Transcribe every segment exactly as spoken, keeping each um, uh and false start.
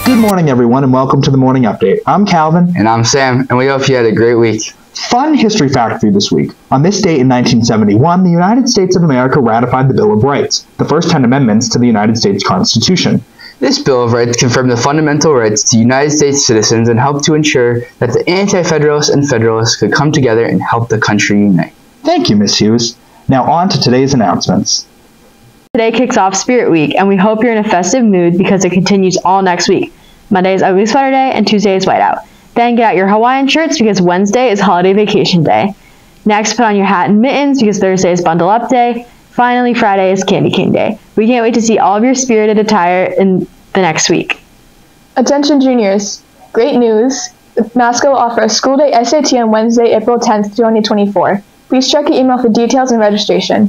Good morning, everyone, and welcome to the Morning Update. I'm Calvin. And I'm Sam, and we hope you had a great week. Fun history fact for you this week. On this date in nineteen seventy-one, the United States of America ratified the Bill of Rights, the first ten amendments to the United States Constitution. This Bill of Rights confirmed the fundamental rights to United States citizens and helped to ensure that the Anti-Federalists and Federalists could come together and help the country unite. Thank you, Miz Hughes. Now on to today's announcements. Today kicks off Spirit Week, and we hope you're in a festive mood because it continues all next week. Monday is Ugly Sweater Day, and Tuesday is Whiteout. Then get out your Hawaiian shirts because Wednesday is Holiday Vacation Day. Next, put on your hat and mittens because Thursday is Bundle Up Day. Finally, Friday is Candy Cane Day. We can't wait to see all of your spirited attire in the next week. Attention juniors, great news. Masco will offer a school day S A T on Wednesday, April tenth, twenty twenty-four. Please check your email for details and registration.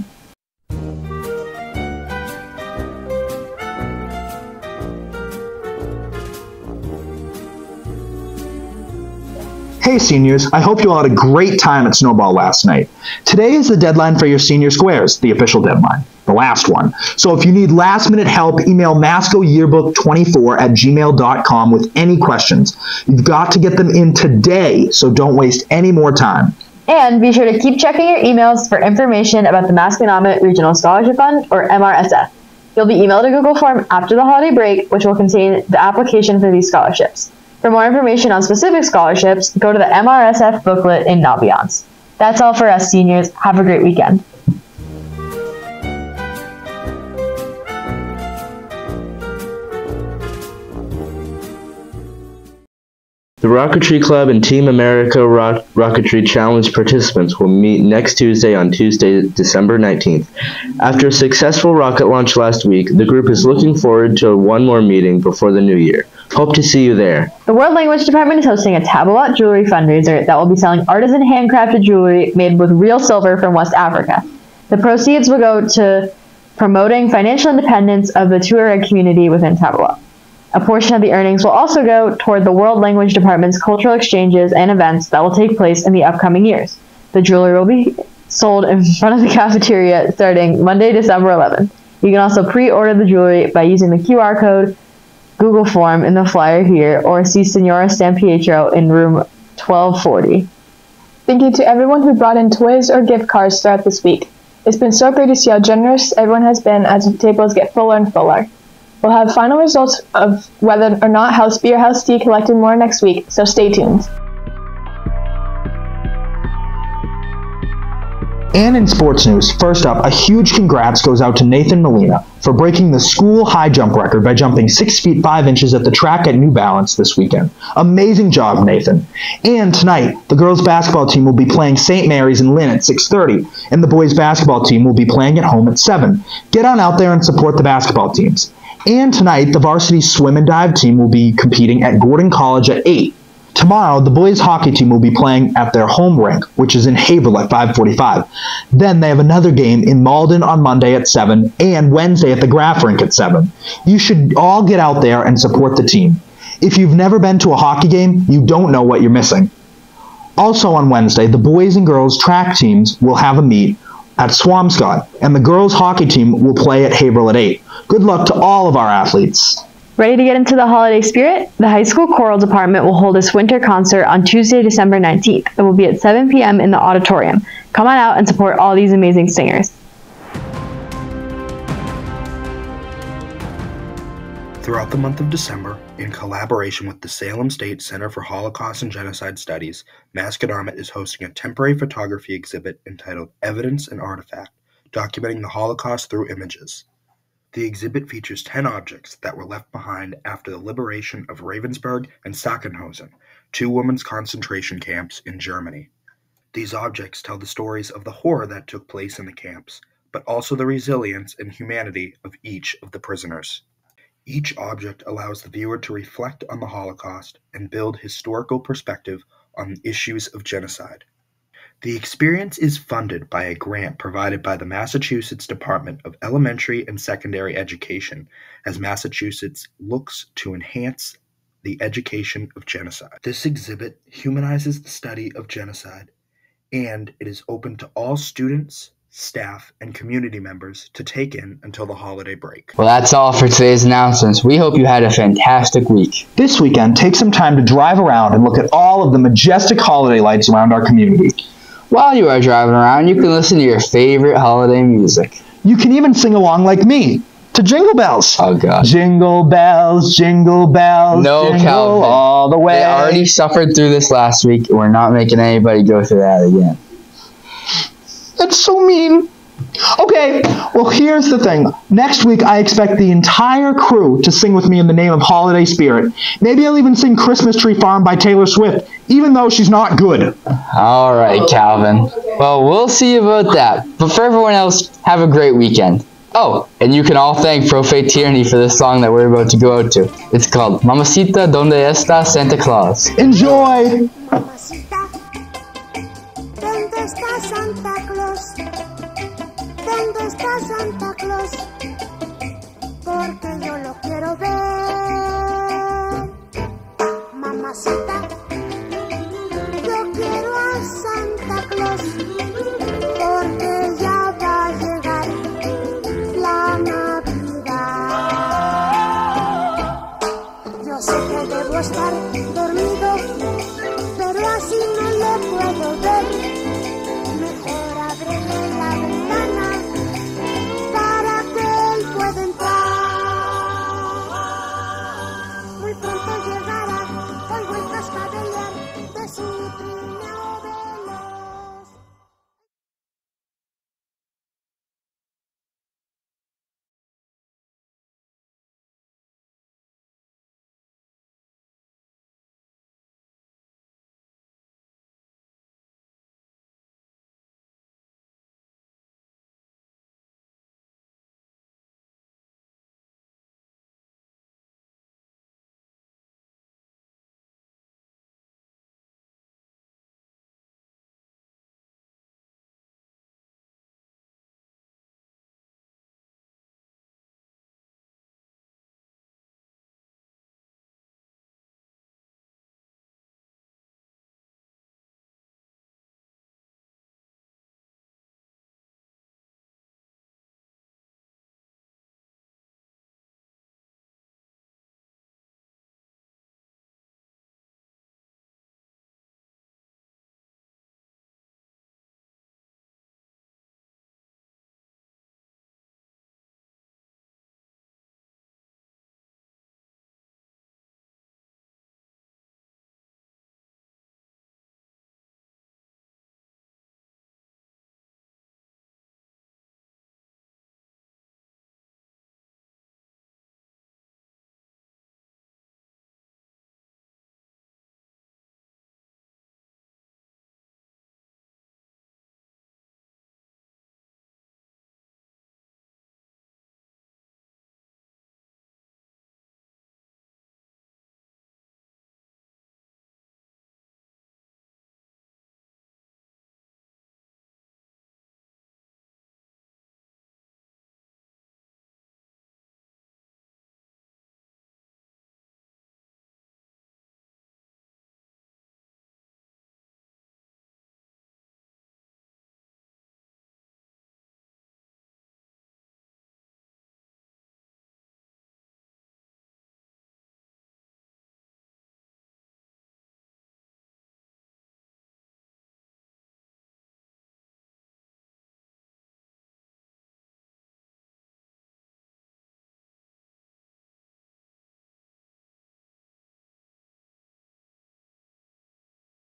Hey seniors, I hope you all had a great time at Snowball last night. Today is the deadline for your senior squares, the official deadline, the last one. So if you need last minute help, email masco yearbook twenty-four at gmail dot com with any questions. You've got to get them in today, so don't waste any more time. And be sure to keep checking your emails for information about the Masconomet Regional Scholarship Fund, or M R S F. You'll be emailed a Google form after the holiday break, which will contain the application for these scholarships. For more information on specific scholarships, go to the M R S F booklet in Naviance. That's all for us seniors. Have a great weekend. The Rocketry Club and Team America Rock- Rocketry Challenge participants will meet next Tuesday on Tuesday, December nineteenth. After a successful rocket launch last week, the group is looking forward to one more meeting before the new year. Hope to see you there. The World Language Department is hosting a Tabawat jewelry fundraiser that will be selling artisan handcrafted jewelry made with real silver from West Africa. The proceeds will go to promoting financial independence of the Tuareg community within Tabawat. A portion of the earnings will also go toward the World Language Department's cultural exchanges and events that will take place in the upcoming years. The jewelry will be sold in front of the cafeteria starting Monday, December eleventh. You can also pre-order the jewelry by using the Q R code Google form in the flyer here, or see Senora San Pietro in room twelve forty. Thank you to everyone who brought in toys or gift cards throughout this week. It's been so great to see how generous everyone has been as the tables get fuller and fuller. We'll have final results of whether or not House B or House D collected more next week, so stay tuned. And in sports news, first up, a huge congrats goes out to Nathan Molina for breaking the school high jump record by jumping six feet five inches at the track at New Balance this weekend. Amazing job, Nathan. And tonight, the girls basketball team will be playing Saint Mary's in Lynn at six thirty, and the boys basketball team will be playing at home at seven. Get on out there and support the basketball teams. And tonight, the varsity swim and dive team will be competing at Gordon College at eight. Tomorrow, the boys hockey team will be playing at their home rink, which is in Haverhill at five forty-five. Then they have another game in Malden on Monday at seven and Wednesday at the Graff rink at seven. You should all get out there and support the team. If you've never been to a hockey game, you don't know what you're missing. Also on Wednesday, the boys and girls track teams will have a meet at Swampscott, and the girls hockey team will play at Haverhill at eight. Good luck to all of our athletes. Ready to get into the holiday spirit? The high school choral department will hold its winter concert on Tuesday, December nineteenth. It will be at seven p.m. in the auditorium. Come on out and support all these amazing singers. Throughout the month of December, in collaboration with the Salem State Center for Holocaust and Genocide Studies, Masconomet is hosting a temporary photography exhibit entitled Evidence and Artifact, documenting the Holocaust through images. The exhibit features ten objects that were left behind after the liberation of Ravensbrück and Sachsenhausen, two women's concentration camps in Germany. These objects tell the stories of the horror that took place in the camps, but also the resilience and humanity of each of the prisoners. Each object allows the viewer to reflect on the Holocaust and build historical perspective on issues of genocide. The experience is funded by a grant provided by the Massachusetts Department of Elementary and Secondary Education, as Massachusetts looks to enhance the education of genocide. This exhibit humanizes the study of genocide, and it is open to all students, staff, and community members to take in until the holiday break. Well, that's all for today's announcements. We hope you had a fantastic week. This weekend, take some time to drive around and look at all of the majestic holiday lights around our community. While you are driving around, you can listen to your favorite holiday music. You can even sing along like me to Jingle Bells. Oh, God. Jingle bells, jingle bells, No, jingle Calvin. all the way. They already suffered through this last week, and we're not making anybody go through that again. That's so mean. Okay, well, here's the thing. Next week, I expect the entire crew to sing with me in the name of holiday spirit. Maybe I'll even sing Christmas Tree Farm by Taylor Swift, even though she's not good. All right, Calvin. Well, we'll see about that. But for everyone else, have a great weekend. Oh, and you can all thank Pro-Faith Tyranny for this song that we're about to go out to. It's called Mamacita, ¿Dónde está Santa Claus? Enjoy! Mamacita, ¿dónde está Santa Claus? ¿Dónde está Santa Claus? Porque yo lo quiero ver. Mamacita, yo quiero a Santa Claus, porque ya va a llegar la Navidad. Yo sé que debo estar dormida.